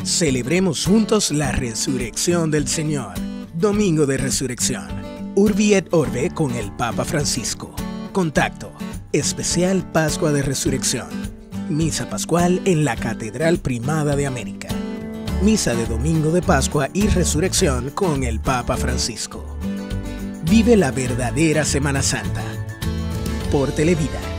Celebremos juntos la resurrección del Señor. Domingo de Resurrección. Urbi et Orbe con el Papa Francisco. Contacto. Especial Pascua de Resurrección. Misa Pascual en la Catedral Primada de América. Misa de Domingo de Pascua y Resurrección con el Papa Francisco. Vive la verdadera Semana Santa. Por Televida.